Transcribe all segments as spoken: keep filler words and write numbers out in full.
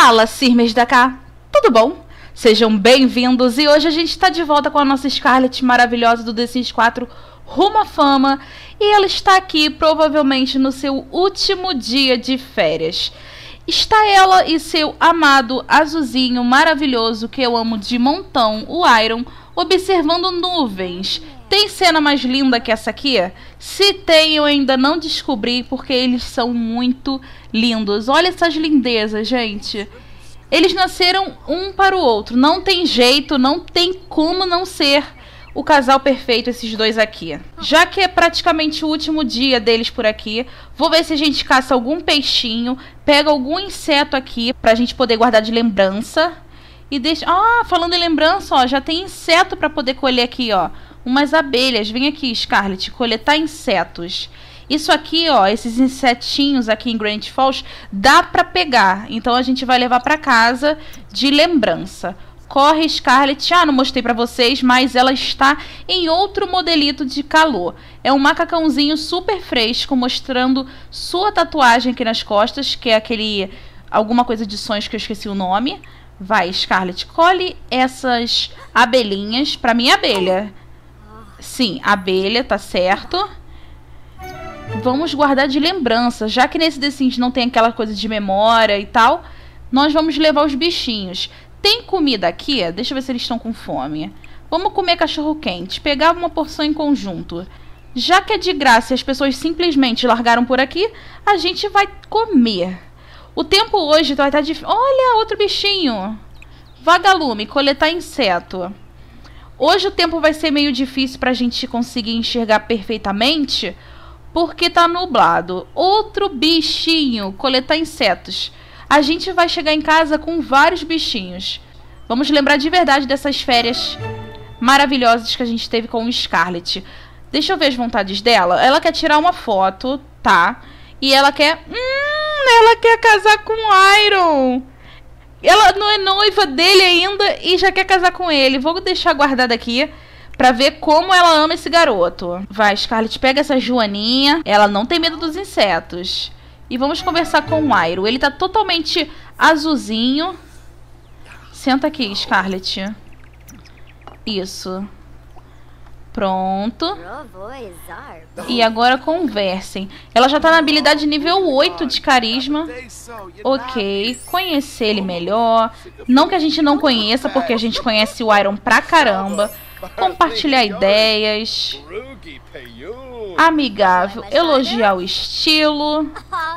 Fala, Sirmes da cá, tudo bom? Sejam bem-vindos e hoje a gente está de volta com a nossa Scarlet maravilhosa do The Sims quatro rumo à fama. E ela está aqui provavelmente no seu último dia de férias. Está ela e seu amado azulzinho maravilhoso que eu amo de montão, o Iron, observando nuvens. Tem cena mais linda que essa aqui? Se tem, eu ainda não descobri porque eles são muito lindos. Olha essas lindezas, gente. Eles nasceram um para o outro. Não tem jeito, não tem como não ser o casal perfeito esses dois aqui. Já que é praticamente o último dia deles por aqui, vou ver se a gente caça algum peixinho, pega algum inseto aqui pra gente poder guardar de lembrança. E deixa... Ah, falando em lembrança, ó, já tem inseto pra poder colher aqui, ó. Umas abelhas. Vem aqui, Scarlet, coletar insetos. Isso aqui, ó, esses insetinhos aqui em Granite Falls, dá pra pegar. Então a gente vai levar pra casa de lembrança. Corre, Scarlet. Ah, não mostrei pra vocês, mas ela está em outro modelito de calor. É um macacãozinho super fresco, mostrando sua tatuagem aqui nas costas, que é aquele... alguma coisa de sonhos que eu esqueci o nome. Vai, Scarlet, colhe essas abelhinhas. Pra mim, abelha. Sim, abelha, tá certo. Vamos guardar de lembrança. Já que nesse The Sims não tem aquela coisa de memória e tal, nós vamos levar os bichinhos. Tem comida aqui? Deixa eu ver se eles estão com fome. Vamos comer cachorro quente. Pegar uma porção em conjunto. Já que é de graça e as pessoas simplesmente largaram por aqui, a gente vai comer. O tempo hoje vai estar difícil. Olha, outro bichinho. Vagalume, coletar inseto. Hoje o tempo vai ser meio difícil pra gente conseguir enxergar perfeitamente, porque tá nublado. Outro bichinho, coletar insetos. A gente vai chegar em casa com vários bichinhos. Vamos lembrar de verdade dessas férias maravilhosas que a gente teve com o Scarlet. Deixa eu ver as vontades dela. Ela quer tirar uma foto, tá? E ela quer... Hum, ela quer casar com o Iron. Ela não é noiva dele ainda e já quer casar com ele. Vou deixar guardada aqui pra ver como ela ama esse garoto. Vai, Scarlet, pega essa joaninha. Ela não tem medo dos insetos. E vamos conversar com o Iron. Ele tá totalmente azulzinho. Senta aqui, Scarlet. Isso. Pronto. E agora conversem. Ela já tá na habilidade nível oito de carisma. Ok. Conhecer ele melhor. Não que a gente não conheça, porque a gente conhece o Iron pra caramba. Compartilhar ideias. Amigável. Elogiar o estilo.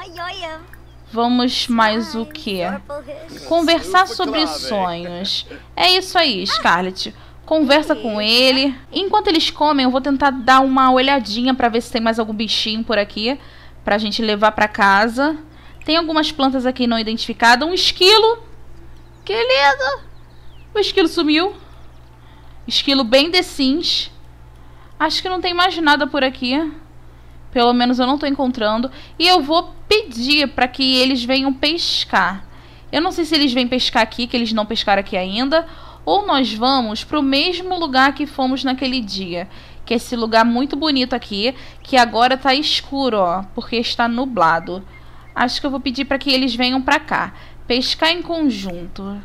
Vamos mais o que? Conversar sobre sonhos. É isso aí, Scarlet. Conversa com ele. Enquanto eles comem, eu vou tentar dar uma olhadinha pra ver se tem mais algum bichinho por aqui pra gente levar pra casa. Tem algumas plantas aqui não identificadas. Um esquilo. Que lindo. O esquilo sumiu. Esquilo bem The Sims. Acho que não tem mais nada por aqui. Pelo menos eu não tô encontrando. E eu vou pedir pra que eles venham pescar. Eu não sei se eles vêm pescar aqui, que eles não pescaram aqui ainda, ou nós vamos pro mesmo lugar que fomos naquele dia. Que é esse lugar muito bonito aqui, que agora tá escuro, ó, porque está nublado. Acho que eu vou pedir pra que eles venham pra cá. Pescar em conjunto.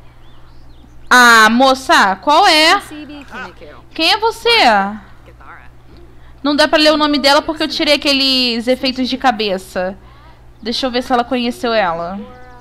Ah, moça, qual é? Quem é você? Não dá pra ler o nome dela porque eu tirei aqueles efeitos de cabeça. Deixa eu ver se ela conheceu ela.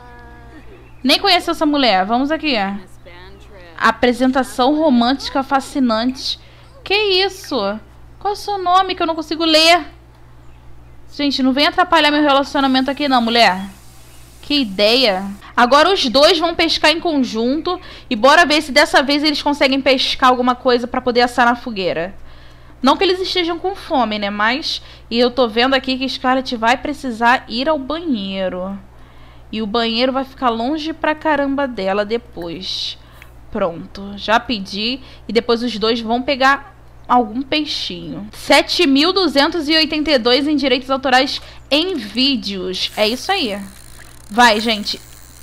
Nem conheceu essa mulher. Vamos aqui. Apresentação romântica fascinante. Que isso? Qual é o seu nome que eu não consigo ler? Gente, não vem atrapalhar meu relacionamento aqui não, mulher. Que ideia. Agora os dois vão pescar em conjunto. E bora ver se dessa vez eles conseguem pescar alguma coisa pra poder assar na fogueira. Não que eles estejam com fome, né? Mas... E eu tô vendo aqui que Scarlet vai precisar ir ao banheiro. E o banheiro vai ficar longe pra caramba dela depois. Pronto. Já pedi. E depois os dois vão pegar algum peixinho. sete mil duzentos e oitenta e dois em direitos autorais em vídeos. É isso aí. Vai, gente.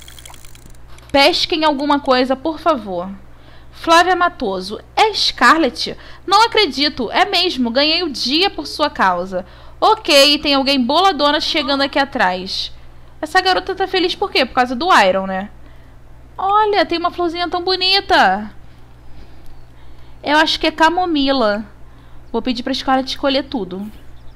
Pesquem alguma coisa, por favor. Flávia Matoso. É Scarlet? Não acredito. É mesmo. Ganhei o dia por sua causa. Ok, tem alguém boladona chegando aqui atrás. Essa garota tá feliz por quê? Por causa do Iron, né? Olha, tem uma florzinha tão bonita. Eu acho que é camomila. Vou pedir pra Scarlet escolher tudo.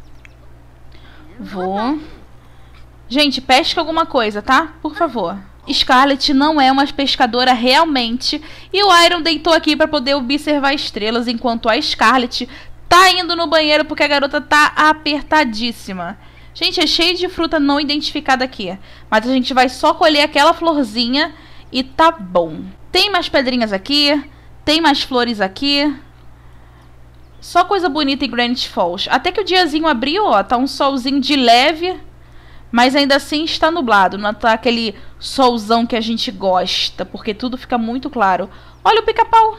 Vou. Gente, pesca alguma coisa, tá? Por favor. Scarlet não é uma pescadora realmente. E o Iron deitou aqui pra poder observar estrelas, enquanto a Scarlet tá indo no banheiro porque a garota tá apertadíssima. Gente, é cheio de fruta não identificada aqui. Mas a gente vai só colher aquela florzinha e tá bom. Tem mais pedrinhas aqui. Tem mais flores aqui. Só coisa bonita em Granite Falls. Até que o diazinho abriu, ó. Tá um solzinho de leve. Mas ainda assim está nublado. Não tá aquele solzão que a gente gosta. Porque tudo fica muito claro. Olha o pica-pau.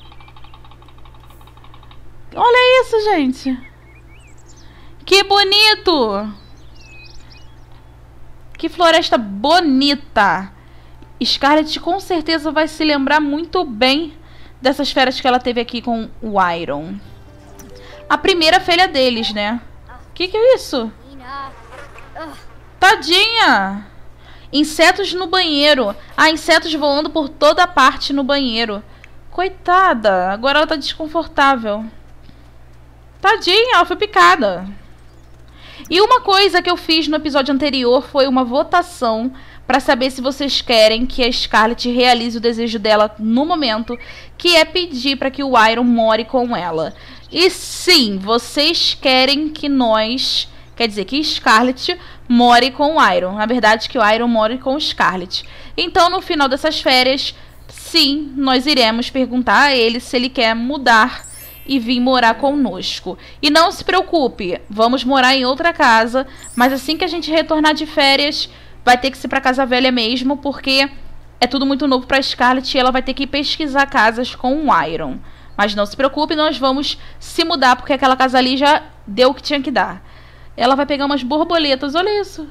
Olha isso, gente. Que bonito. Que floresta bonita. Scarlet com certeza vai se lembrar muito bem dessas férias que ela teve aqui com o Iron. A primeira filha deles, né? Que que é isso? Tadinha! Insetos no banheiro. Ah, insetos voando por toda parte no banheiro. Coitada, agora ela tá desconfortável. Tadinha, ela foi picada. E uma coisa que eu fiz no episódio anterior foi uma votação para saber se vocês querem que a Scarlet realize o desejo dela no momento, que é pedir para que o Iron more com ela. E sim, vocês querem que nós, quer dizer, que Scarlet more com o Iron. Na verdade, que o Iron more com o Scarlet. Então, no final dessas férias, sim, nós iremos perguntar a ele se ele quer mudar e vir morar conosco. E não se preocupe, vamos morar em outra casa, mas assim que a gente retornar de férias, vai ter que ser pra casa velha mesmo, porque é tudo muito novo pra Scarlet e ela vai ter que pesquisar casas com o Iron. Mas não se preocupe, nós vamos se mudar, porque aquela casa ali já deu o que tinha que dar. Ela vai pegar umas borboletas, olha isso.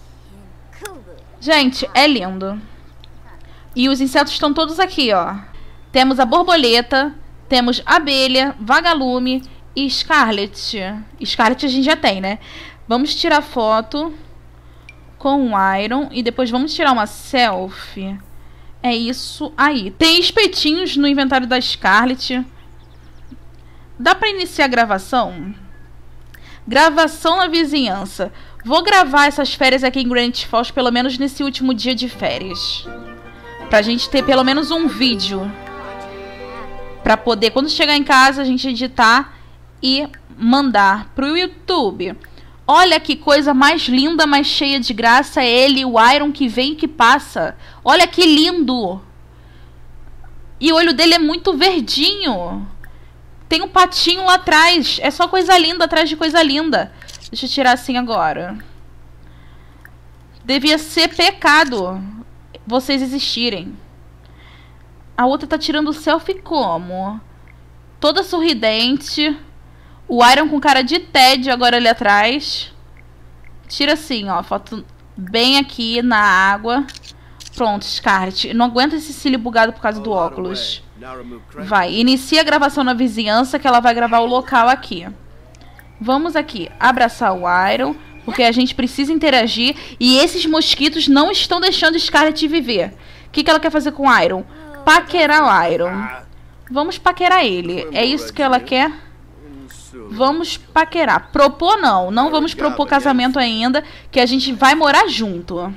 Gente, é lindo. E os insetos estão todos aqui, ó. Temos a borboleta, temos abelha, vagalume e Scarlet. Scarlet a gente já tem, né? Vamos tirar foto com o Iron e depois vamos tirar uma selfie. É isso aí. Tem espetinhos no inventário da Scarlet. Dá pra iniciar a gravação? Gravação na vizinhança. Vou gravar essas férias aqui em Granite Falls, pelo menos nesse último dia de férias. Pra gente ter pelo menos um vídeo. Pra poder, quando chegar em casa, a gente editar e mandar pro YouTube. Olha que coisa mais linda, mais cheia de graça. É ele, o Iron, que vem e que passa. Olha que lindo. E o olho dele é muito verdinho. Tem um patinho lá atrás. É só coisa linda atrás de coisa linda. Deixa eu tirar assim agora. Devia ser pecado vocês existirem. A outra tá tirando selfie como? Toda sorridente. O Iron com cara de tédio agora ali atrás. Tira assim, ó. Foto bem aqui na água. Pronto, Scarlet. Não aguenta esse cílio bugado por causa do óculos. Vai, inicia a gravação na vizinhança, que ela vai gravar o local aqui. Vamos aqui, abraçar o Iron, porque a gente precisa interagir. E esses mosquitos não estão deixando Scarlet viver. O que, que ela quer fazer com o Iron? Paquerar o Iron. Vamos paquerar ele. É isso que ela quer? Vamos paquerar. Propor não. Não vamos propor casamento ainda, que a gente vai morar junto.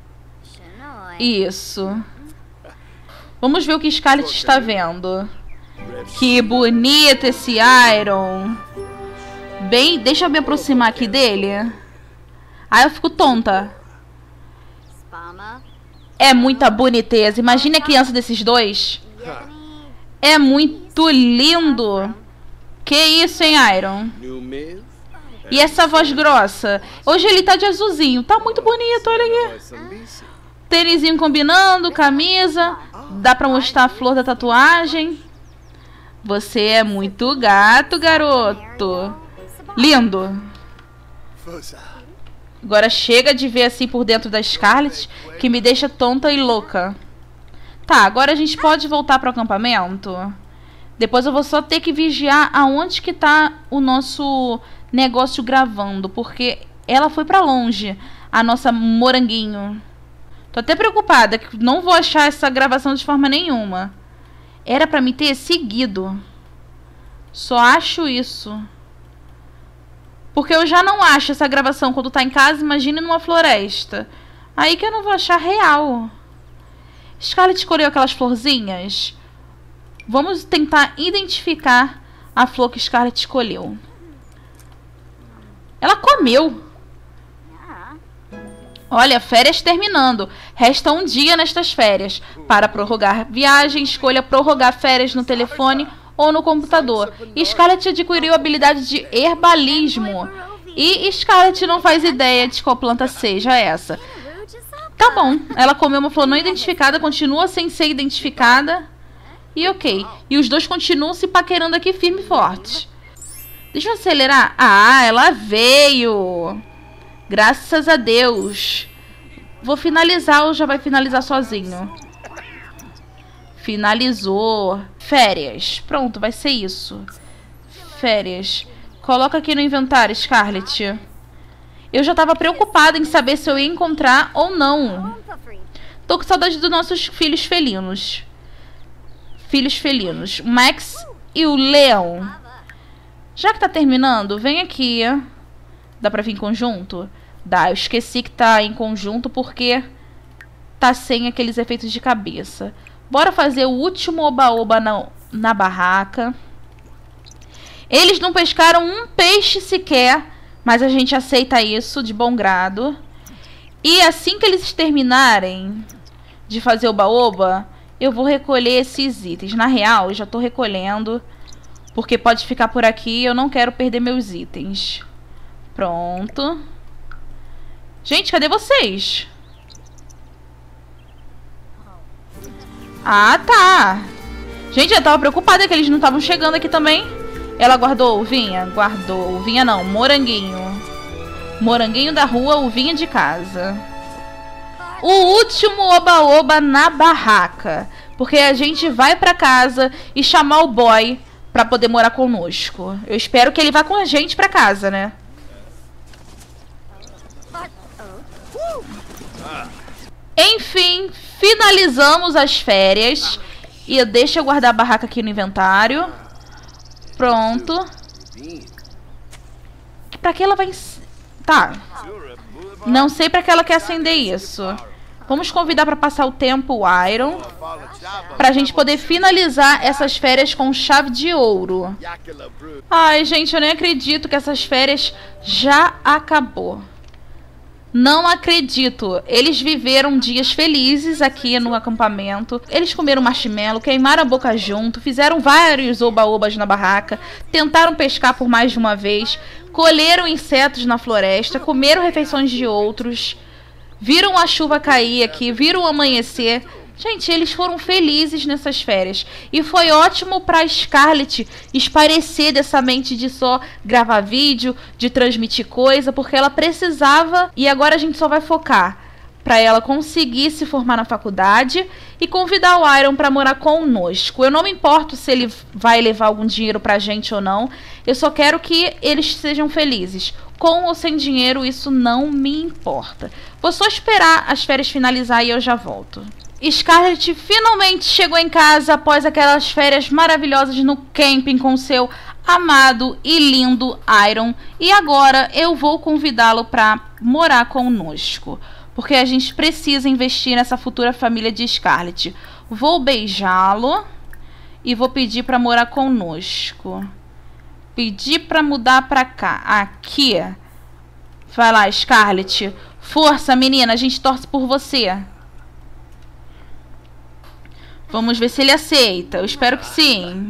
Isso. Vamos ver o que Scarlet está vendo. Que bonito esse Iron. Bem, deixa eu me aproximar aqui dele. Aí eu fico tonta. É muita boniteza. Imagine a criança desses dois. É muito lindo. Que isso, hein, Iron? E essa voz grossa? Hoje ele tá de azulzinho. Tá muito bonito, olha aqui. Tênisinho combinando, camisa. Dá pra mostrar a flor da tatuagem. Você é muito gato, garoto. Lindo. Agora chega de ver assim por dentro da Scarlet, que me deixa tonta e louca. Tá, agora a gente pode voltar pro acampamento. Depois eu vou só ter que vigiar aonde que tá o nosso negócio gravando, porque ela foi pra longe, a nossa moranguinho. Tô até preocupada, que não vou achar essa gravação de forma nenhuma. Era pra me ter seguido. Só acho isso. Porque eu já não acho essa gravação quando tá em casa, imagine numa floresta. Aí que eu não vou achar real. Scarlet escolheu aquelas florzinhas. Vamos tentar identificar a flor que Scarlet escolheu. Ela comeu. Olha, férias terminando. Resta um dia nestas férias. Para prorrogar viagem, escolha prorrogar férias no telefone ou no computador. E Scarlet adquiriu a habilidade de herbalismo. E Scarlet não faz ideia de qual planta seja essa. Tá bom, ela comeu uma flor não identificada, continua sem ser identificada. E ok. E os dois continuam se paquerando aqui firme e forte. Deixa eu acelerar. Ah, ela veio. Graças a Deus. Vou finalizar ou já vai finalizar sozinho? Finalizou. Férias. Pronto, vai ser isso. Férias. Coloca aqui no inventário, Scarlet. Eu já tava preocupada em saber se eu ia encontrar ou não. Tô com saudade dos nossos filhos felinos. Filhos felinos. O Max e o Leon. Já que tá terminando, vem aqui. Dá pra vir em conjunto? Dá, eu esqueci que tá em conjunto porque tá sem aqueles efeitos de cabeça. Bora fazer o último oba-oba na, na barraca. Eles não pescaram um peixe sequer, mas a gente aceita isso de bom grado. E assim que eles terminarem de fazer oba-oba, eu vou recolher esses itens. Na real, eu já tô recolhendo, porque pode ficar por aqui e eu não quero perder meus itens. Pronto. Gente, cadê vocês? Ah, tá. Gente, eu tava preocupada que eles não estavam chegando aqui também. Ela guardou uvinha? Guardou. Uvinha não, moranguinho. Moranguinho da rua, uvinha de casa. O último oba-oba na barraca. Porque a gente vai pra casa e chamar o boy pra poder morar conosco. Eu espero que ele vá com a gente pra casa, né? Enfim, finalizamos as férias. E deixa eu guardar a barraca aqui no inventário. Pronto. Pra que ela vai... Tá. Não sei pra que ela quer acender isso. Vamos convidar pra passar o tempo o Iron. Pra gente poder finalizar essas férias com chave de ouro. Ai, gente, eu nem acredito que essas férias já acabou. Não acredito. Eles viveram dias felizes aqui no acampamento. Eles comeram marshmallow, queimaram a boca junto, fizeram vários oba-obas na barraca, tentaram pescar por mais de uma vez, colheram insetos na floresta, comeram refeições de outros, viram a chuva cair aqui, viram o amanhecer. Gente, eles foram felizes nessas férias. E foi ótimo pra Scarlet esparecer dessa mente de só gravar vídeo, de transmitir coisa, porque ela precisava. E agora a gente só vai focar pra ela conseguir se formar na faculdade e convidar o Iron pra morar conosco. Eu não me importo se ele vai levar algum dinheiro pra gente ou não. Eu só quero que eles sejam felizes. Com ou sem dinheiro, isso não me importa. Vou só esperar as férias finalizar e eu já volto. Scarlet finalmente chegou em casa após aquelas férias maravilhosas no camping com seu amado e lindo Iron. E agora eu vou convidá-lo para morar conosco, porque a gente precisa investir nessa futura família de Scarlet. Vou beijá-lo e vou pedir para morar conosco. Pedir para mudar para cá. Aqui. Vai lá, Scarlet. Força, menina. A gente torce por você. Vamos ver se ele aceita. Eu espero que sim.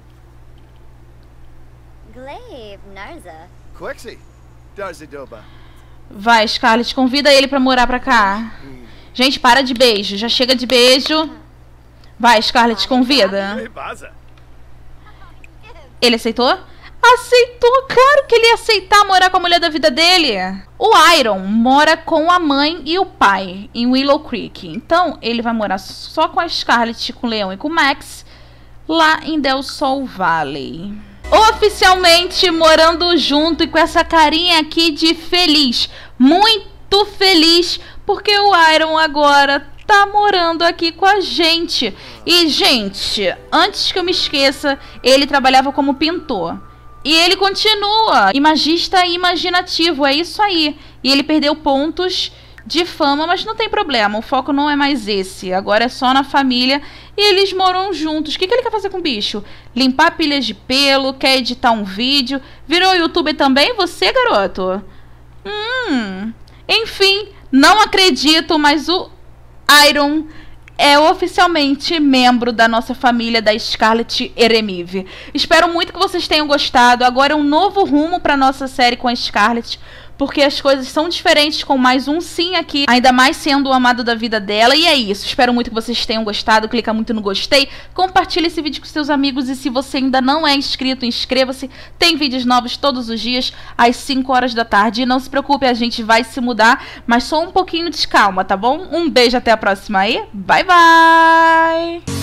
Vai, Scarlet, convida ele pra morar pra cá. Gente, para de beijo. Já chega de beijo. Vai, Scarlet, convida. Ele aceitou? Aceitou, claro que ele ia aceitar morar com a mulher da vida dele. O Iron mora com a mãe e o pai em Willow Creek. Então, ele vai morar só com a Scarlet, com o Leon e com o Max lá em Del Sol Valley. Oficialmente morando junto e com essa carinha aqui de feliz. Muito feliz porque o Iron agora tá morando aqui com a gente. E, gente, antes que eu me esqueça, ele trabalhava como pintor. E ele continua imagista e imaginativo, é isso aí. E ele perdeu pontos de fama, mas não tem problema, o foco não é mais esse. Agora é só na família e eles moram juntos. O que, que ele quer fazer com o bicho? Limpar pilhas de pelo, quer editar um vídeo. Virou youtuber também você, garoto? Hum, enfim, não acredito, mas o Iron é oficialmente membro da nossa família da Scarlet Eremive. Espero muito que vocês tenham gostado. Agora é um novo rumo para nossa série com a Scarlet, porque as coisas são diferentes com mais um sim aqui, ainda mais sendo o amado da vida dela. E é isso, espero muito que vocês tenham gostado. Clica muito no gostei, compartilha esse vídeo com seus amigos e se você ainda não é inscrito, inscreva-se. Tem vídeos novos todos os dias às cinco horas da tarde. E não se preocupe, a gente vai se mudar, mas só um pouquinho de calma, tá bom? Um beijo, até a próxima aí, bye bye!